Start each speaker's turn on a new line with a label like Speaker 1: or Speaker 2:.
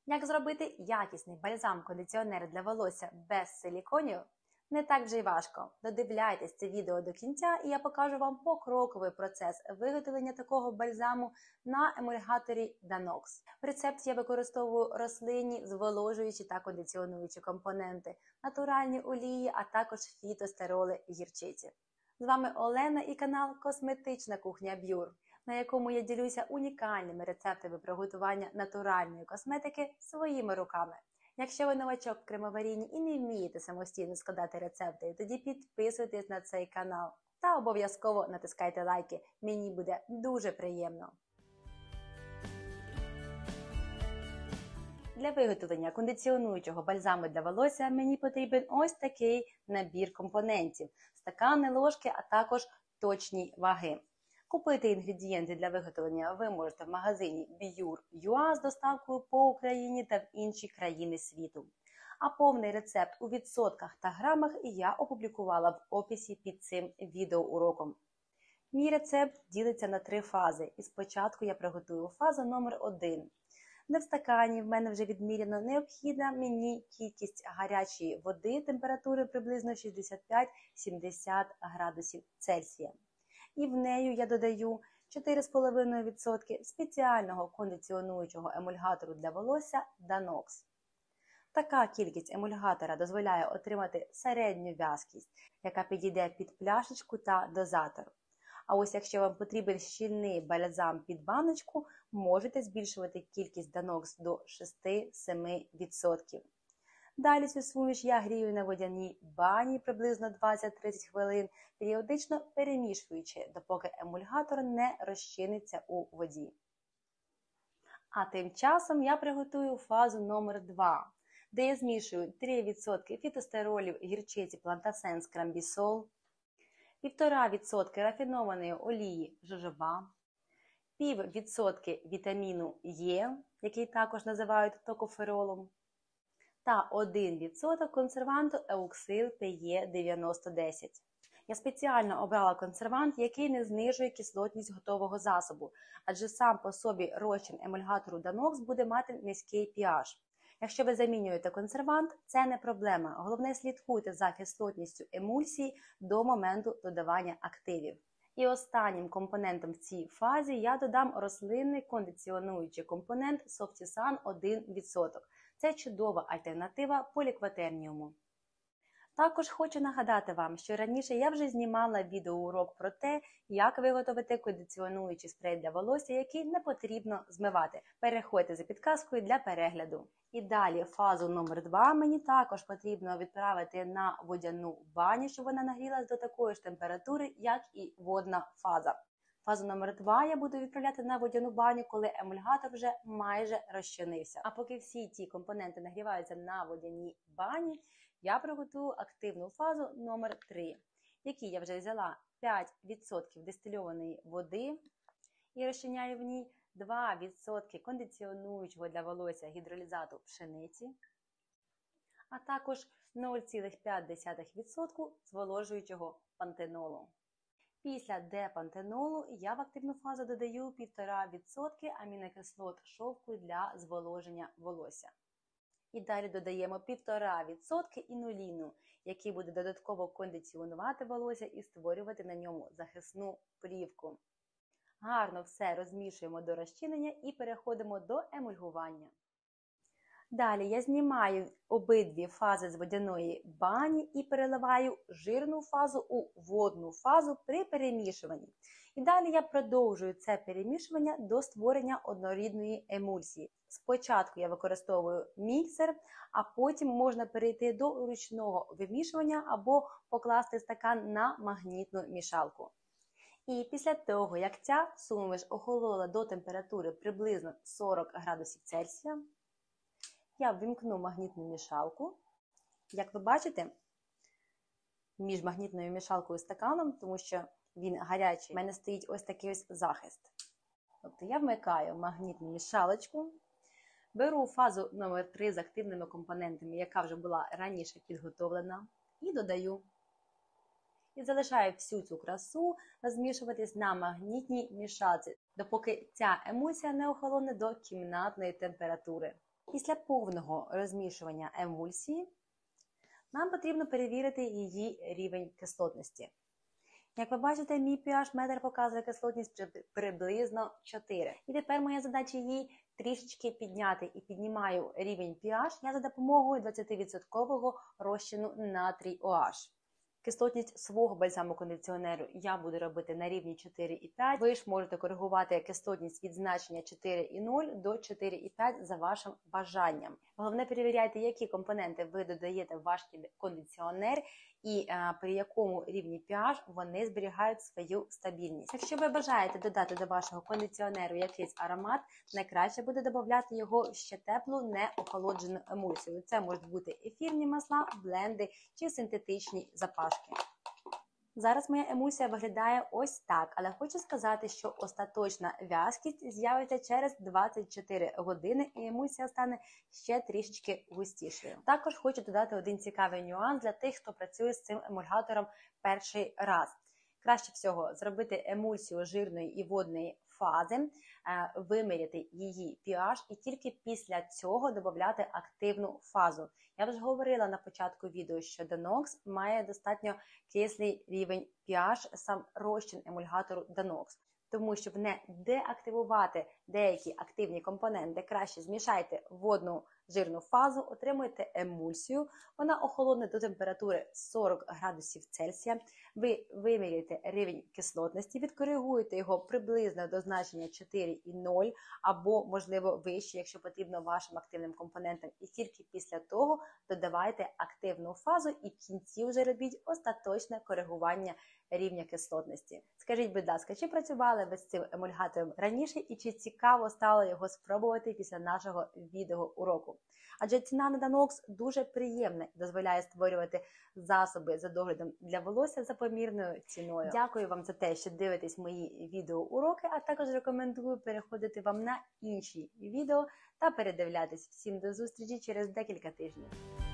Speaker 1: Як зробити якісний бальзам-кондиціонер для волосся без силіконів? Не так вже й важко. Додивляйтесь це відео до кінця, і я покажу вам покроковий процес виготовлення такого бальзаму на емульгаторі Danox. В рецепті я використовую рослинні, зволожуючі та кондиціонуючі компоненти, натуральні олії, а також фітостероли гірчиці. З вами Олена і канал Косметична кухня Б'юр, на якому я ділюся унікальними рецептами приготування натуральної косметики своїми руками. Якщо ви новачок в кремоварінні і не вмієте самостійно складати рецепти, тоді підписуйтесь на цей канал та обов'язково натискайте лайки, мені буде дуже приємно. Для виготовлення кондиціонуючого бальзаму для волосся мені потрібен ось такий набір компонентів – стакани, ложки, а також точні ваги. Купити інгредієнти для виготовлення ви можете в магазині Bure.ua з доставкою по Україні та в інші країни світу. А повний рецепт у відсотках та грамах я опублікувала в описі під цим відеоуроком. Мій рецепт ділиться на 3 фази. І спочатку я приготую фазу номер 1. Де в стакані в мене вже відміряно необхідна мені кількість гарячої води температури приблизно 65-70 градусів Цельсія. І в нею я додаю 4,5% спеціального кондиціонуючого емульгатору для волосся Danox. Така кількість емульгатора дозволяє отримати середню в'язкість, яка підійде під пляшечку та дозатор. А ось якщо вам потрібен щільний бальзам під баночку, можете збільшувати кількість Danox до 6-7%. Далі цю суміш я грію на водяній бані приблизно 20-30 хвилин, періодично перемішуючи, допоки емульгатор не розчиниться у воді. А тим часом я приготую фазу номер 2, де я змішую 3% фітостеролів гірчиці Plantasen Cranbisol, 1,5% рафінованої олії жожоба, 0,5% вітаміну Е, який також називають токоферолом, та 1% консерванту Euxil PE9010. Я спеціально обрала консервант, який не знижує кислотність готового засобу, адже сам по собі розчин емульгатору Danox буде мати низький pH. Якщо ви замінюєте консервант, це не проблема. Головне, слідкуйте за кислотністю емульсії до моменту додавання активів. І останнім компонентом в цій фазі я додам рослинний кондиціонуючий компонент Softisan 1%. Це чудова альтернатива полікватерніуму. Також хочу нагадати вам, що раніше я вже знімала відеоурок про те, як виготовити кондиціонуючий спрей для волосся, який не потрібно змивати. Переходьте за підказкою для перегляду. І далі фазу номер 2 мені також потрібно відправити на водяну баню, щоб вона нагрілась до такої ж температури, як і водна фаза. Фазу номер 2 я буду відправляти на водяну баню, коли емульгатор вже майже розчинився. А поки всі ті компоненти нагріваються на водяній бані, я приготую активну фазу номер 3, в якій я вже взяла 5% дистильованої води і розчиняю в ній 2% кондиціонуючого для волосся гідролізату пшениці, а також 0,5% зволожуючого пантенолу. Після депантенолу я в активну фазу додаю 1,5% амінокислот шовку для зволоження волосся. І далі додаємо 1,5% інуліну, який буде додатково кондиціонувати волосся і створювати на ньому захисну плівку. Гарно все розмішуємо до розчинення і переходимо до емульгування. Далі я знімаю обидві фази з водяної бані і переливаю жирну фазу у водну фазу при перемішуванні. І далі я продовжую це перемішування до створення однорідної емульсії. Спочатку я використовую міксер, а потім можна перейти до ручного вимішування або покласти стакан на магнітну мішалку. І після того, як ця суміш охолола до температури приблизно 40 градусів Цельсія, я ввімкну магнітну мішалку. Як ви бачите, між магнітною мішалкою і стаканом, тому що він гарячий, в мене стоїть ось такий ось захист. Тобто я вмикаю магнітну мішалочку, беру фазу номер 3 з активними компонентами, яка вже була раніше підготовлена, і додаю. І залишаю всю цю красу розмішуватись на магнітній мішалці, допоки ця емульсія не охолоне до кімнатної температури. Після повного розмішування емульсії нам потрібно перевірити її рівень кислотності. Як ви бачите, мій pH-метр показує кислотність приблизно 4. І тепер моя задача її трішечки підняти. І піднімаю рівень pH я за допомогою 20% розчину натрій OH. Кислотність свого бальзаму-кондиціонеру я буду робити на рівні 4,5. Ви ж можете коригувати кислотність від значення 4,0 до 4,5 за вашим бажанням. Головне, перевіряйте, які компоненти ви додаєте в ваш кондиціонер і при якому рівні pH вони зберігають свою стабільність. Якщо ви бажаєте додати до вашого кондиціонеру якийсь аромат, найкраще буде додати його ще теплу, не охолоджену емульсію. Це можуть бути ефірні масла, бленди чи синтетичні запашки. Зараз моя емульсія виглядає ось так, але хочу сказати, що остаточна в'язкість з'явиться через 24 години і емульсія стане ще трішечки густішою. Також хочу додати один цікавий нюанс для тих, хто працює з цим емульгатором перший раз. Краще всього зробити емульсію жирної і водної фази, виміряти її pH і тільки після цього додати активну фазу. Я вже говорила на початку відео, що Danox має достатньо кислий рівень pH, сам розчин емульгатору Danox. Тому, щоб не деактивувати деякі активні компоненти, краще змішайте водну жирну фазу, отримуєте емульсію, вона охолодне до температури 40 градусів Цельсія, ви виміряєте рівень кислотності, відкоригуєте його приблизно до значення 4,0 або, можливо, вище, якщо потрібно вашим активним компонентам, і тільки після того додавайте активну фазу і в кінці вже робіть остаточне коригування рівня кислотності. Скажіть, будь ласка, чи працювали ви з цим емульгатором раніше і чи цікаво стало його спробувати після нашого відеоуроку? Адже ціна на Danox дуже приємна і дозволяє створювати засоби за доглядом для волосся за помірною ціною. Дякую вам за те, що дивитесь мої відеоуроки, а також рекомендую переходити вам на інші відео та передивлятись. Всім до зустрічі через декілька тижнів.